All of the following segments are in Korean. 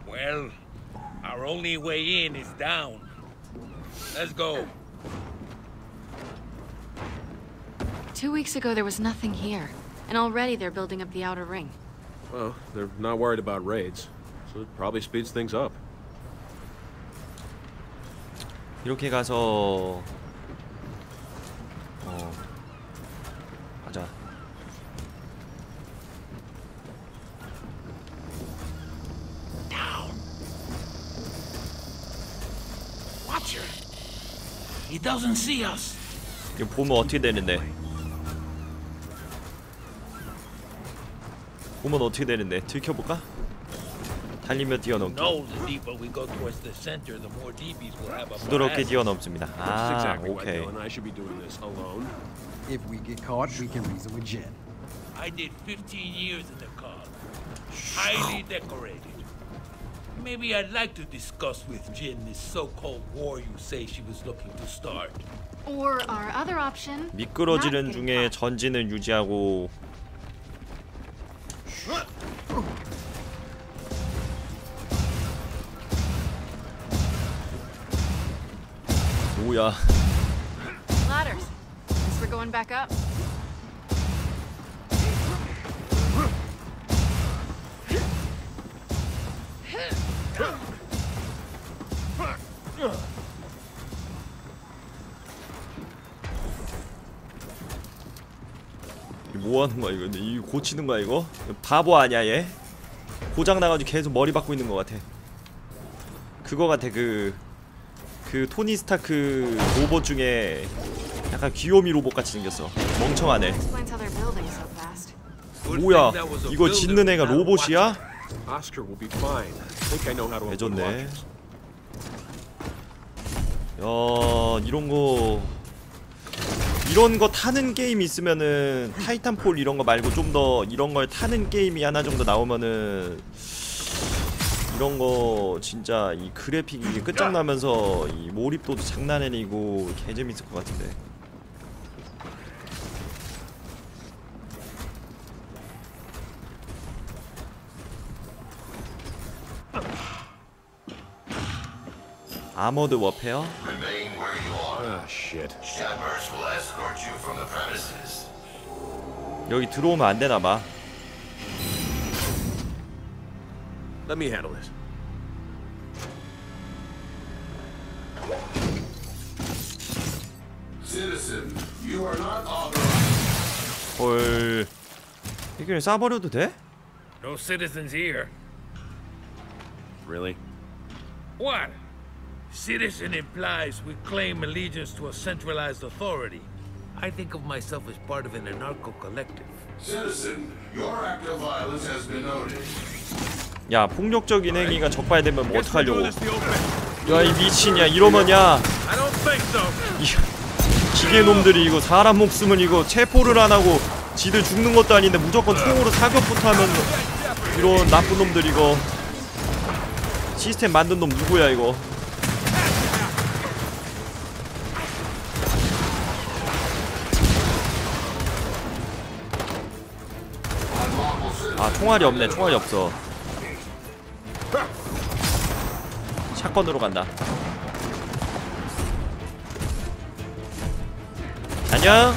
Well, our only way in is down. Let's go. 2 weeks ago there was nothing here, and already they're building up the outer ring. Well, they're not worried about raids, so it probably speeds things up. 이렇게 가서 가자. Down. Watcher. He doesn't see us. 이거 보면 어떻게 되는데? 보면 어떻게 되는데? 들켜볼까? 달리며 뛰어넘기. No, the deeper we go towards the center, the more DBs will have a 부드럽게 뛰어넘습니다. 아, exactly 오케이. right, Dylan. I should be doing this alone. If we get caught, we can reason with Jen. I did 15 years in the cause. Highly decorated. Maybe I'd like to discuss with Jin this so-called war you say she was looking to start. Or our other option. 미끄러지는 중에 전진을 유지하고. 뭐야? Ladders. Guess we're going back up. 뭐 하는 거야 이거? 이거 고치는 거야 이거? 바보 아니야 얘? 고장 나가지고 계속 머리 박고 있는 것 같아. 그거 같아 그 토니 스타크 로봇 중에 약간 귀요미 로봇 같이 생겼어. 멍청하네. Explains how they're building so fast. 뭐야? 이거 짓는 애가 로봇이야? Oscar will be fine. I think I know how to avoid 해줬네. watchers. 야, 이런 거 타는 게임 있으면은 타이탄폴 이런 거 말고 좀 더 이런 걸 타는 게임이 하나 정도 나오면은 이런 거 진짜 이 그래픽이 끝장나면서 이 몰입도도 장난 아니고 개재밌을 것 같은데. 아머드 워페어? Remain where you are. Ah, shit. Shepherds will escort you from the premises. 여기 들어오면 안 되나 봐. Let me handle this. Citizen, you are not authorized. 헐. 이걸 쏴버려도 돼? No citizens here. Really? What? Citizen implies we claim allegiance to a centralized authority. I think of myself as part of an anarcho-collective. Citizen, your act of violence has been noted. 야, 폭력적인 행위가 적발되면 뭐 어떡하려고. 야, 이 미친이야. 이러면 야, I don't think so. 기계놈들이 이거 사람 목숨을 이거 체포를 안 하고 지들 죽는 것도 아닌데 무조건 총으로 사격부터 하면 이런 나쁜 놈들 이거. 시스템 만든 놈 누구야 이거. 아, 총알이 없네. 총알이 없어. 샷건으로 간다. 안녕.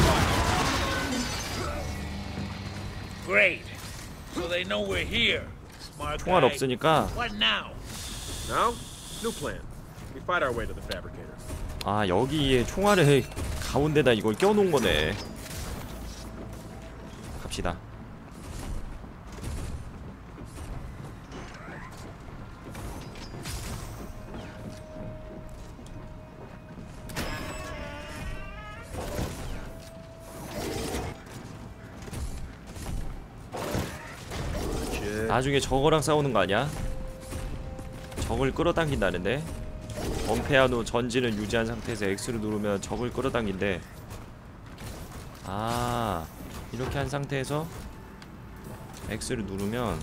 Great. So they know we're here. Smart 총알 guy. 없으니까. What now? Now, new plan. We fight our way to the fabricator. 아, 여기에 총알을 가운데다 이걸 껴놓은 거네. 갑시다. 나중에 저거랑 싸우는 거 아니야? 적을 끌어당긴다는데? 은폐한 후 전진을 유지한 상태에서 X를 누르면 적을 끌어당긴대. 아, 이렇게 한 상태에서 X를 누르면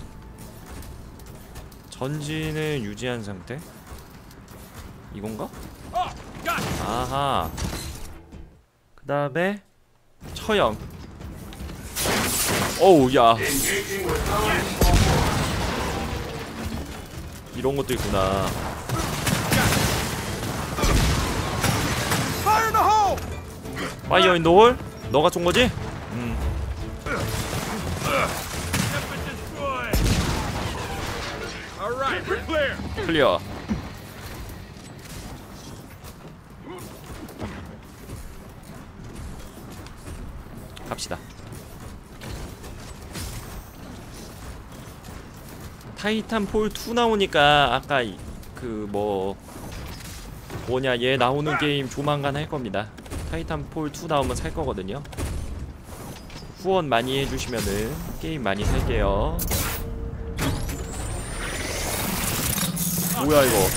전진을 유지한 상태? 이건가? 아하. 그 다음에 처형. 어우, 야. 이런 것도 있구나. 파이어 인 더 홀? 너가 쏜 거지? 클리어. 갑시다. 타이탄폴 2 나오니까 아까 그 뭐냐 얘 나오는 게임 조만간 할 겁니다. 타이탄폴 2 나오면 살 거거든요. 후원 많이 해주시면은 게임 많이 살게요. 뭐야 이거?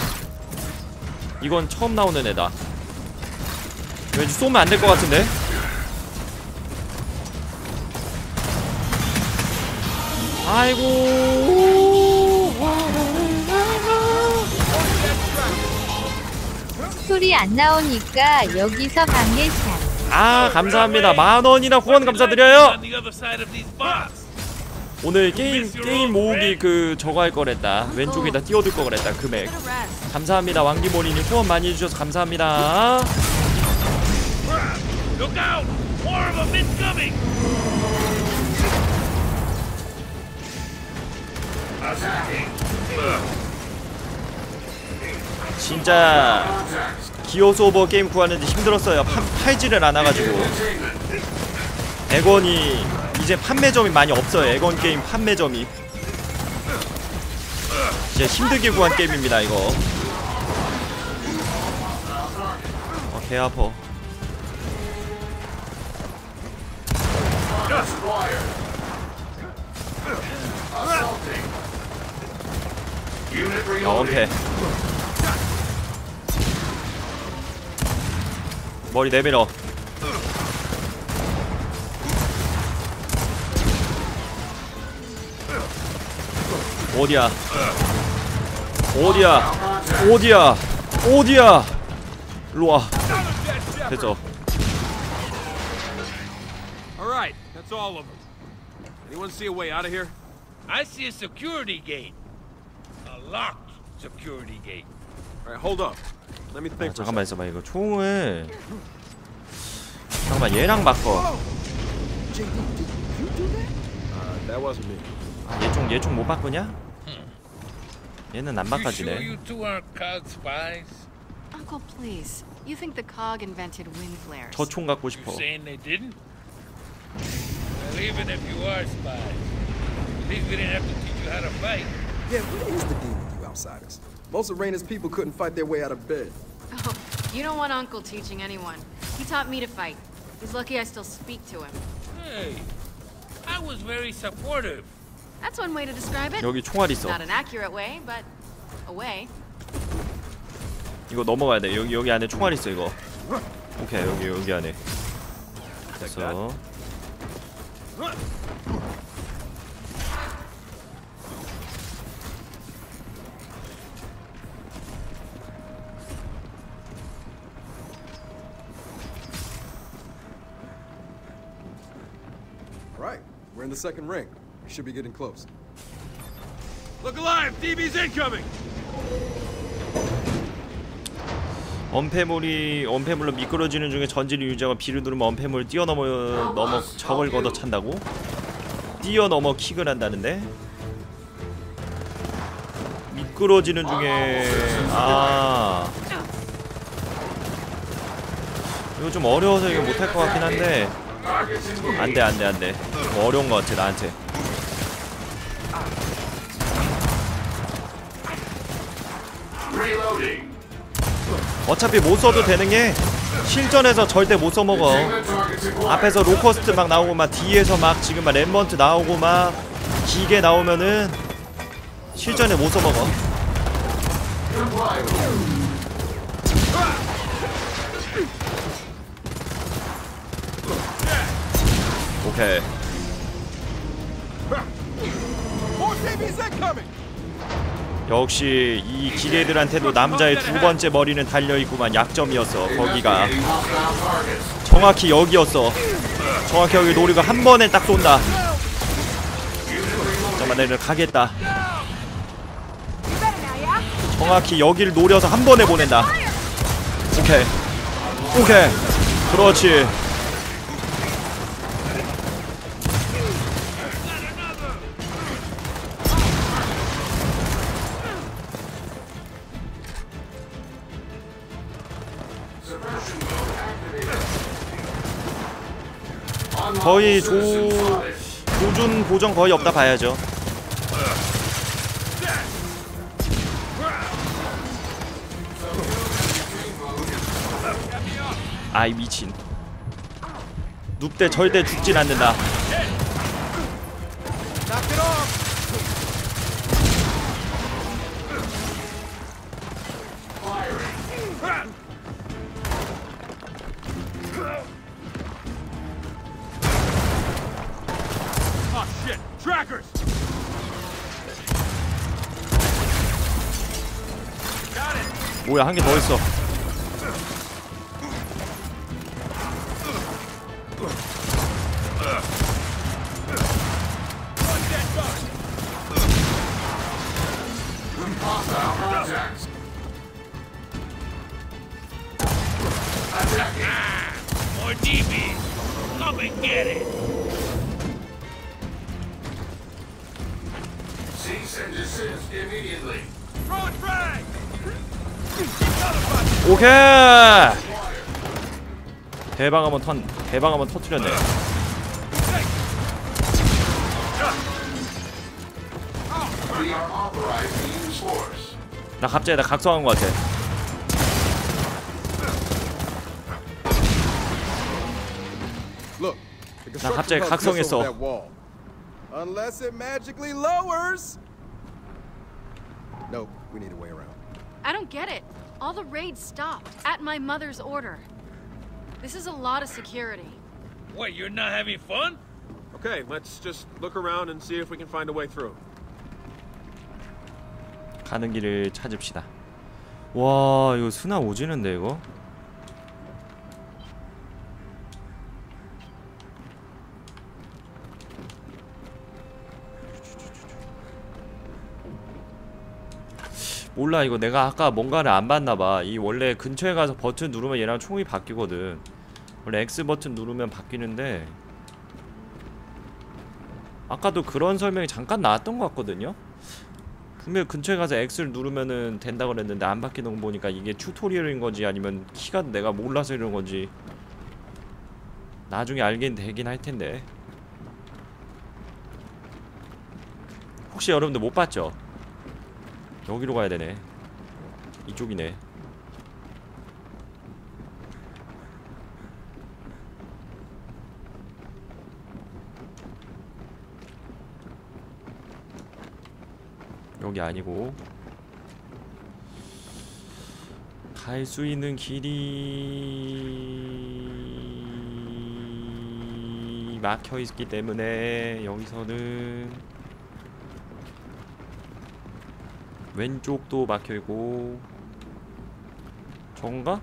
이건 처음 나오는 애다. 왠지 쏘면 안 될 것 같은데? 아이고. 소리 안 나오니까 여기서 방해샷. 아 감사합니다. 10,000원이나 후원 감사드려요. 오늘 게임 모으기 그 저거 할 거랬다. 왼쪽에다 띄워둘 거 그랬다. 금액 감사합니다. 왕기모리님 후원 많이 해주셔서 감사합니다. 진짜 기어스 오버 게임 구하는데 힘들었어요. 팔지를 않아가지고. 에건이 이제 판매점이 많이 없어요. 에건 게임 판매점이 진짜 힘들게 구한 게임입니다 이거. 개 아파. 원패. 머리 내밀어. 어디야? 어디야? 어디야? 어디야? 일로와. 됐어. Alright, that's all of them. Anyone see a way out of here? I see a security gate. A locked security gate. Alright, hold up. Let me think for a 잠깐만 있어봐. 이거 총을 잠깐만 얘랑 바꿔. That wasn't me. 얘 총 못 바꾸냐? 얘는 안 You sure 바꿔지네. you two aren't COG spies? Uncle, please. You think the COG invented wind flares? 저 총 갖고 You 싶어. saying they didn't? Well, even if you are spies, at least we didn't have to teach you how to fight. Yeah, what is the deal with you outsiders? Most of Raina's people couldn't fight their way out of bed. Oh, you don't want Uncle teaching anyone. He taught me to fight. He's lucky I still speak to him. Hey, I was very supportive. That's one way to describe it. 여기 총알 있어. Not an accurate way, but a way. 이거 넘어가야 돼. 여기 안에 총알 있어 이거. 오케이 여기 안에. 됐어. All right, we're in the second ring. We should be getting close. Look alive! DB's incoming! 엄폐물로 미끄러지는 중에 전지를 유지하고 B를 누르면 엄폐물을 뛰어넘어 적을 걷어 찬다고? 뛰어넘어 킥을 한다는데? 미끄러지는 중에 이거 좀 어려워서 이거 못할 것 같긴 한데 안돼 좀 어려운 것 같아 나한테. 어차피 못 써도 되는 게 실전에서 절대 못 써먹어. 앞에서 로커스트 막 나오고 막 뒤에서 막 지금 막 랩먼트 나오고 막 기계 나오면은 실전에 못 써먹어. 오케이. 역시 이 기계들한테도 남자의 두 번째 머리는 달려있구만. 약점이었어 거기가. 정확히 여기였어. 정확히 여기 노리고 한 번에 딱 쏜다. 잠깐만 내가 가겠다. 정확히 여길 노려서 한 번에 보낸다. 오케이. 오케이. 그렇지. 거의 조준 고정 거의 없다 봐야죠. 아이 미친. 눕대 절대 죽진 않는다. 뭐야, 한 개 더 있어. More DB. Come and get it. Cease and desist immediately. Throw a frag. 오케이. 대방 한번 터뜨렸네. We are authorized to use force. 나 갑자기 나 각성한 것 같아. Look, the 나 갑자기 construction hub just 각성했어. over that wall. Unless it magically lowers. Nope, we need a way around. I don't get it. All the raids stopped at my mother's order. This is a lot of security. What, you're not having fun? Okay, let's just look around and see if we can find a way through. 가는 길을 찾읍시다. 와, 이거 스나 오지는데 이거? 몰라, 이거 내가 아까 뭔가를 안 봤나봐. 이 원래 근처에 가서 버튼 누르면 얘랑 총이 바뀌거든. 원래 X 버튼 누르면 바뀌는데 아까도 그런 설명이 잠깐 나왔던 것 같거든요. 분명 근처에 가서 X를 누르면은 된다고 그랬는데 안 바뀌는 거 보니까 이게 튜토리얼인 건지 아니면 키가 내가 몰라서 이런 건지 나중에 알긴 되긴 할 텐데. 혹시 여러분들 못 봤죠? 여기로 가야 되네. 이쪽이네. 여기 아니고 갈 수 있는 길이 막혀 있기 때문에 여기서는 왼쪽도 막혀 있고. 저건가?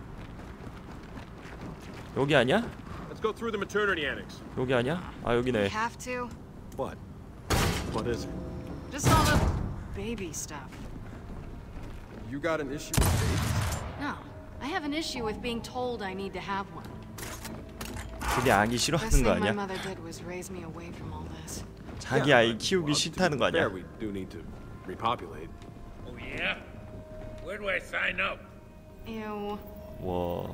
여기 아니야? Let's go through the maternity annex. 여기 아니야? 아, 여기네. Have to. What? What is it? Just all the baby stuff. You got an issue with babies? No, I have an issue with being told I need to have one. 그게 아기 Best 싫어하는 thing 거 my 아니야? mother did was raise me away from all this. 자기 아이 키우기 싫다는 거 아니야? Fair, we do need to repopulate. Oh, yeah? Where do I sign up? Ew. 와.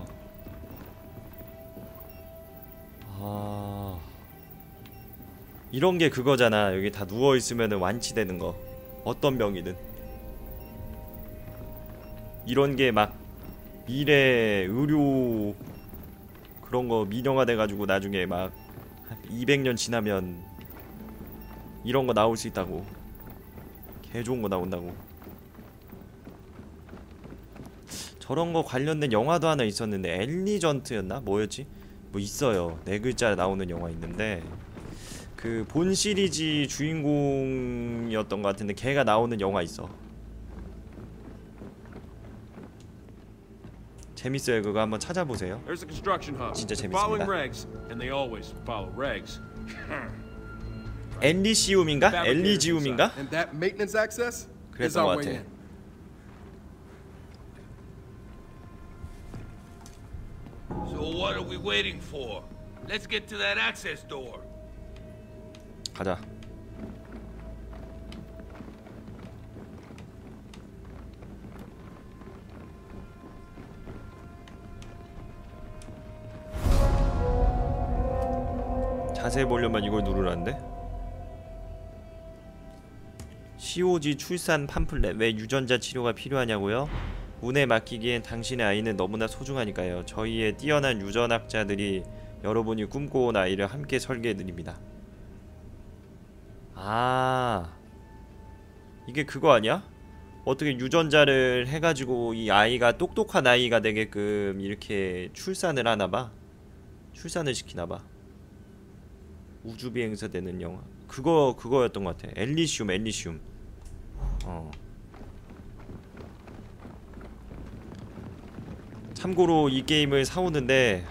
아. 이런 게 그거잖아. 여기 다 누워 있으면은 완치되는 거. 어떤 병이든. 이런 게 막 미래 의료 그런 거 민영화돼 가지고 나중에 막 200년 지나면 이런 거 나올 수 있다고. 개 좋은 거 나온다고. 저런 거 관련된 영화도 하나 있었는데 엘리전트였나? 뭐였지? 뭐 있어요. 네 글자 나오는 영화 있는데 그 본 시리즈 주인공이었던 것 같은데 걔가 나오는 영화 있어. 재밌어요. 그거 한번 찾아보세요. There's the construction hub. 진짜 They're following 재밌습니다. regs, and they always follow regs. 엘리시움인가? 엘리지움인가? And that maintenance access is 그랬던 것 our 같아. way in. what are we waiting for? Let's get to that access door. 가자. 자세히 보려면 이걸 누르라는데? COG 출산 팜플렛. 왜 유전자 치료가 필요하냐고요? 운에 맡기기엔 당신의 아이는 너무나 소중하니까요. 저희의 뛰어난 유전학자들이 여러분이 꿈꿔온 아이를 함께 설계해드립니다. 아, 이게 그거 아니야? 어떻게 유전자를 해가지고 이 아이가 똑똑한 아이가 되게끔 이렇게 출산을 하나봐. 출산을 시키나봐. 우주비행사 되는 영화. 그거였던 것 같아. 엘리시움. 참고로 이 게임을 사오는데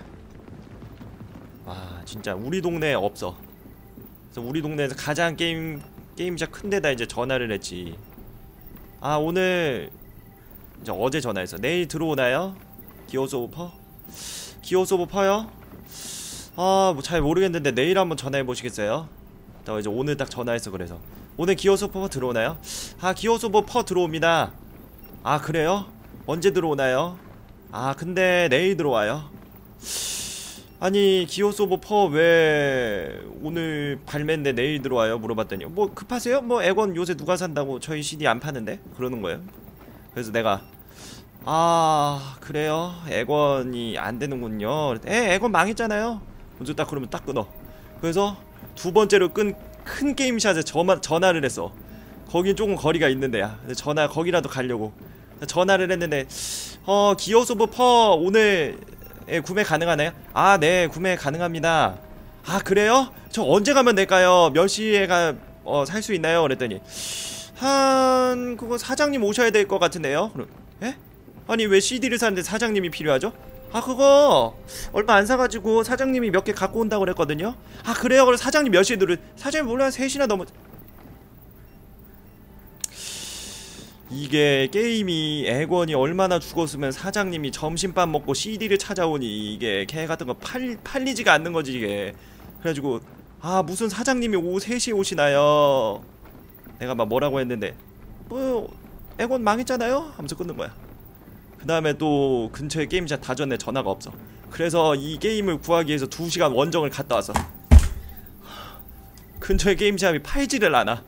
와 진짜 우리 동네에 없어. 그래서 우리 동네에서 가장 게임샵 큰 데다 이제 전화를 했지. 아 오늘 이제 어제 전화해서 내일 들어오나요? 기어스 오브 퍼? 기어스 오브 퍼요? 아 뭐 잘 모르겠는데 내일 한번 전화해 보시겠어요? 나 이제 오늘 딱 전화해서 그래서 오늘 기어스 오브 퍼 들어오나요? 아 기어스 오브 퍼 들어옵니다. 아 그래요? 언제 들어오나요? 아 근데 내일 들어와요. 아니 기어스 오브 퍼 왜 오늘 발매인데 내일 들어와요? 물어봤더니 뭐 급하세요? 뭐 액원 요새 누가 산다고 저희 CD 안 파는데? 그러는 거예요. 그래서 내가 아 그래요? 액원이 안 되는군요. 액원 망했잖아요. 먼저 딱 그러면 딱 끊어. 그래서 두 번째로 큰 게임샷에 전화를 했어. 거긴 조금 거리가 있는 데야. 거기라도 가려고 전화를 했는데 기어스 오브 퍼 오늘 구매 가능하나요? 아 네 구매 가능합니다. 아 그래요? 저 언제 가면 될까요? 몇 시에 살 수 있나요? 그랬더니 그거 사장님 오셔야 될 것 같은데요? 에? 아니 왜 CD를 사는데 사장님이 필요하죠? 아 그거 얼마 안 사가지고 사장님이 몇 개 갖고 온다고 그랬거든요? 아 그래요? 그럼 사장님 몇 시에 사장님 몰라 3시나 넘어. 이게 게임이 액원이 얼마나 죽었으면 사장님이 점심밥 먹고 CD를 찾아오니 이게 개 같은 거 팔리지가 않는 거지 이게. 그래가지고 아 무슨 사장님이 오후 3시에 오시나요? 내가 막 뭐라고 했는데 뭐 액원 망했잖아요? 하면서 끊는 거야. 그 다음에 또 근처에 게임샵 다 줬네. 전화가 없어. 그래서 이 게임을 구하기 위해서 2시간 원정을 갔다 왔어. 근처에 게임샵이 팔지를 않아.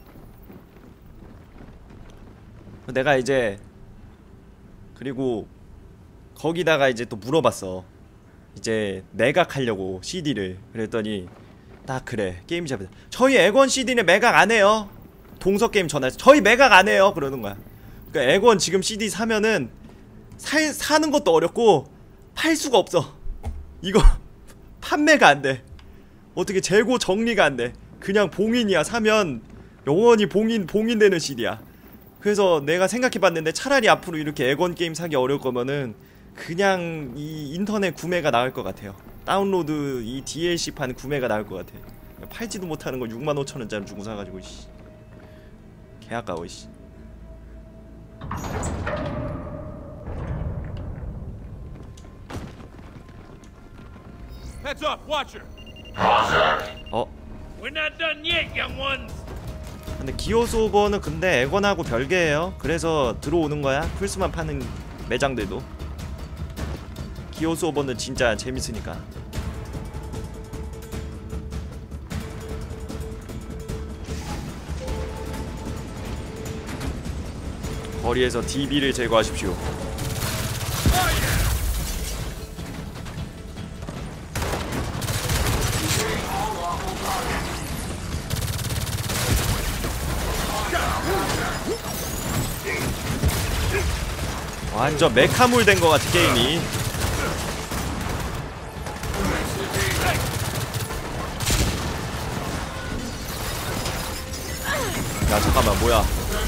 내가 이제 그리고 거기다가 이제 또 물어봤어. 이제 매각하려고 CD를. 그랬더니 딱 그래 게임샵에서 저희 액원 CD는 매각 안해요. 동서게임 전화해서 저희 매각 안해요 그러는 거야. 그러니까 액원 지금 CD 사면은 사는 것도 어렵고 팔 수가 없어. 이거 판매가 안돼. 어떻게 재고 정리가 안돼. 그냥 봉인이야. 사면 영원히 봉인되는 CD야. 그래서 내가 생각해봤는데 차라리 앞으로 이렇게 액원 게임 사기 어려울 거면은 그냥 이 인터넷 구매가 나을 것 같아요. 다운로드 이 DLC판 구매가 나을 것 같아. 팔지도 못하는 거 65,000원짜리 주고 사가지고 씨. 개 아까워 씨. Heads up, Watcher. We're not done yet, young ones. 근데 기어스 오버는 근데 액원하고 별개예요. 그래서 들어오는 거야. 플스만 파는 매장들도. 기어스 오버는 진짜 재밌으니까. 거리에서 DB를 제거하십시오. 완전 메카물 된 것 같아 게임이. 야 잠깐만 뭐야.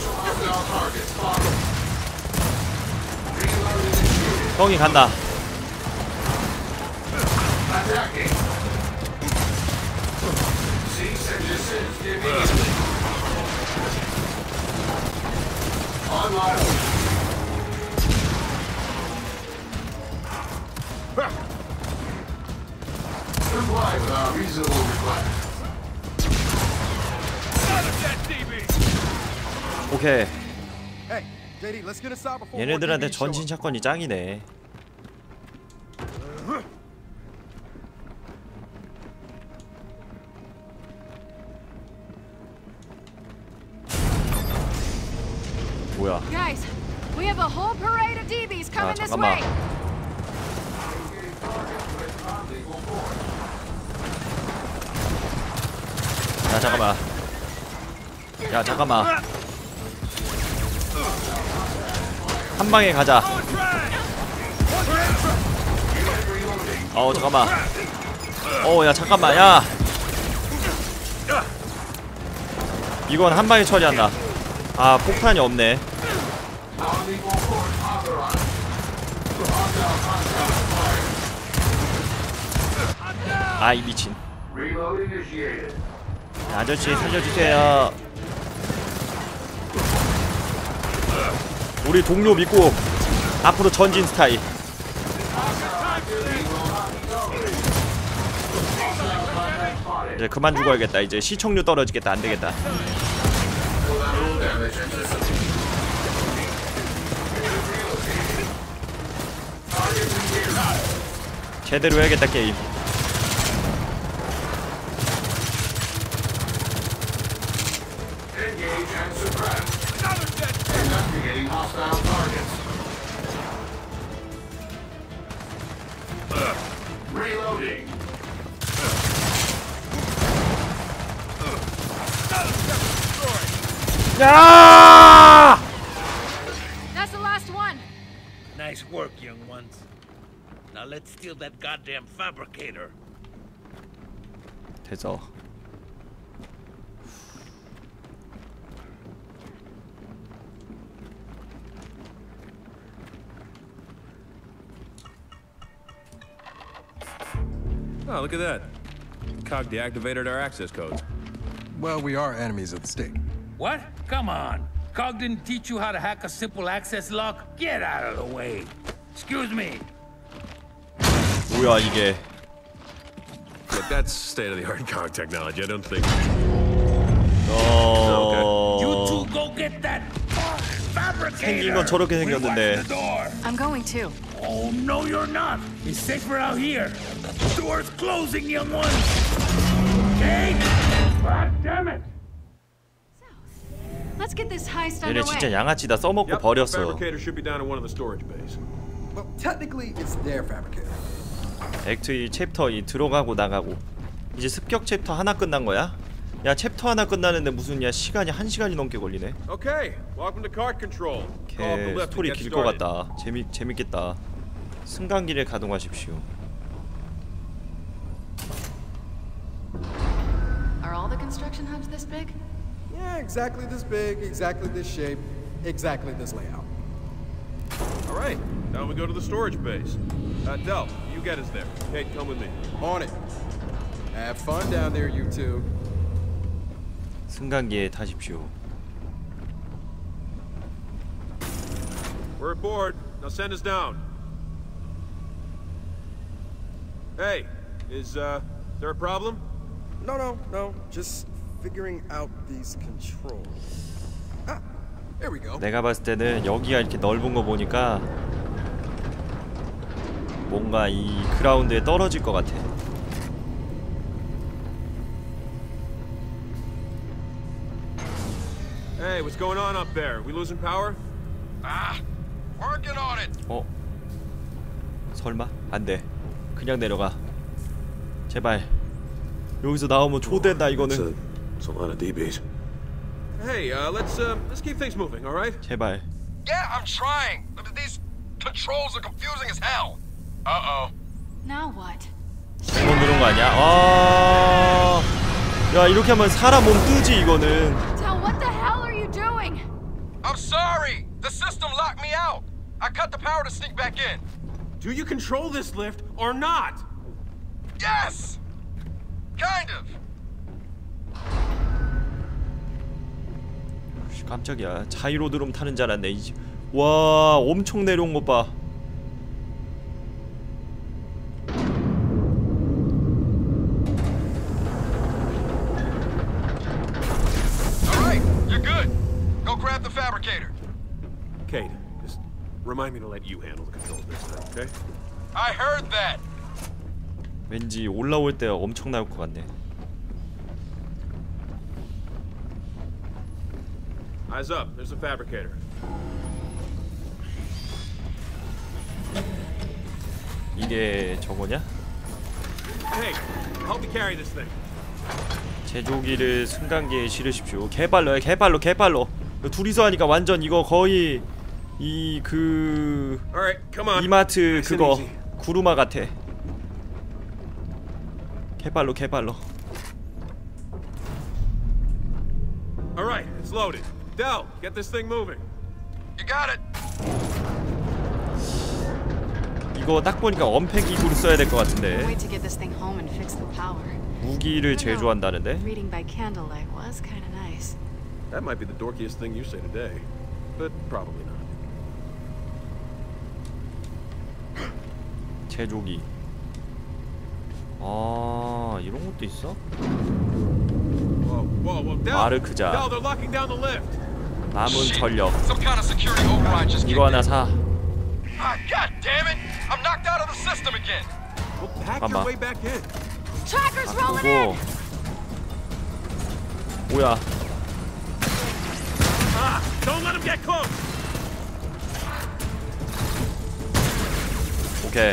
형이 간다. 오케이. Hey, JD, let's get inside before more 얘네들한테 DBs show 전진 up. 샷건이 짱이네. 뭐야? Guys, we have a whole parade of DBs coming this 잠깐만. way. 야 잠깐만. 야 잠깐만. 한 방에 가자. 잠깐만. 야 잠깐만. 야. 이건 한 방에 처리한다. 아 폭탄이 없네. 아이 미친. 아저씨 살려주세요. 우리 동료 믿고 앞으로 전진 스타일. 이제 그만 죽어야겠다. 이제 시청률 떨어지겠다. 안되겠다. 제대로 해야겠다 게임. 야! That's the last one. Nice work, young ones. Now let's steal that goddamn fabricator. 됐어. Oh, look at that. Cog deactivated our access codes. Well, we are enemies of the state. What? Come on. Cog didn't teach you how to hack a simple access lock? Get out of the way. Excuse me. 뭐야 이게? Look, that's state-of-the-art Cog technology. I don't think. You two go get that fabricator. 생긴 건 저렇게 We watch 생겼는데. the door. I'm going to. Oh, no, you're not. It's safer out here. Door's closing, young one. Okay? God damn it. Let's get this heist 얘네 underway. 진짜 양아치다. 써먹고 Yep, 버렸어. fabricator should be down in one of the storage bays. Well, technically, it's their fabricator. 액트 2 챕터 2 들어가고 나가고. 이제 습격 챕터 하나 끝난 거야? 야 챕터 하나 끝나는데 무슨 야 시간이 1시간이 넘게 걸리네. Okay, welcome to cart control. Call up the 걔 lift 스토리 and get 길 것 started. 같다. 재밌겠다. 승강기를 가동하십시오. Are all the construction hubs this big? Yeah, exactly this big, exactly this shape, exactly this layout. All right, now we go to the storage base. Del, you get us there. Kate, come with me. On it. Have fun down there, you two. 승강기에 타십시오. We're aboard. Now send us down. Hey, is there a problem? No. Just figuring out these controls. Ah, there we go. 내가 봤을 때는 여기가 이렇게 넓은 거 보니까 뭔가 이 그라운드에 떨어질 것 같아. Hey, what's going on up there? We losing power? Working on it. 설마? 안 돼. 그냥 내려가. 제발. 여기서 나오면 초된다 이거는. It's a lot of DBs. Hey, let's keep things moving, all right? 제발. Yeah, I'm trying. These controls are confusing as hell. Uh-oh. Now what? 잘못 누른 거 아니야? 야 이렇게 하면 사람 몸 뜨지 이거는. Del, what the hell are you doing? I'm sorry. The system locked me out. I cut the power to sneak back in. Do you control this lift or not? Yes. Kind of. 깜짝이야. 자이로드롬 타는 줄 알았네. 와 엄청 내려온 것 봐. Kate, just remind me to let you handle the controls this time, okay? I heard that. 왠지 올라올 때 엄청 나올 것 같네. Eyes up. There's a fabricator. 이게 저거냐? Hey, help me carry this thing. 제조기를 승강기에 실으십시오. 개빨로야, 개빨로, 개빨로. 둘이서 하니까 완전 이거 거의 이 그 All right, come on. 이마트 Nice and 그거 easy. 구루마 같아. 개빨로, 개빨로. All right, it's loaded. Del, get this thing moving. You got it. 이거 딱 보니까 엄폐 기구를 써야 될 것 같은데. Wait to get this thing home and fix the power. 무기를 제조한다는데. Reading by candlelight was kind of nice. That might be the dorkiest thing you say today, but probably not. 제조기. 아, 이런 것도 있어? Whoa, whoa, whoa, Del! 마르크자. Del, they're locking down the lift. 남은 전력. Some kind of security override just kicked 이거 하나 in. 사. Ah, God damn it! I'm knocked out of the system again. Well, hack 잠깐만. your way back in. Trackers rolling in. 바꾸고. 뭐야? Ah, don't let him get close. 오케이.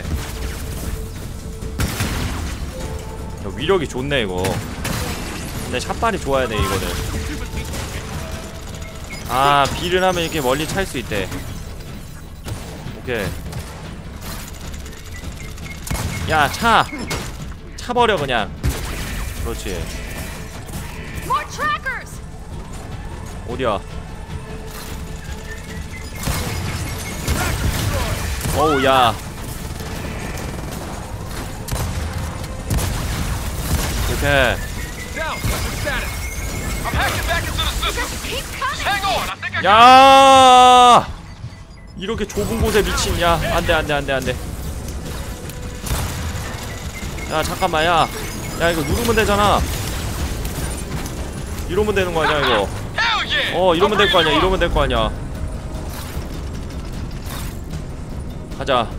야, 위력이 좋네 이거. 근데 샷발이 좋아야 돼 이거는. 아, 비를 하면 이렇게 멀리 찰 수 있대. 오케이. 야, 차버려 그냥. 그렇지. More trackers. 어디야? 어우, 야. 오케이. Del, what's your status? I'm hacking back into the system. Keep Just coming. hang on. I think I got 야! 이렇게 좁은 곳에 미친. 야, 안돼, 안돼, 안돼, 안돼. 야, 잠깐만, 야. 야, 이거 누르면 되잖아. 이러면 되는 거 아니야, 이거? Hell yeah. 이러면 될 거 아니야, 이러면 될 거 아니야. 가자.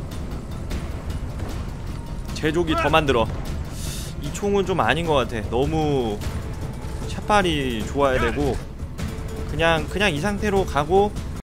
제조기 더 만들어. 이 총은 좀 아닌 것 같아. 너무 샷발이 좋아야 되고 그냥 이 상태로 가고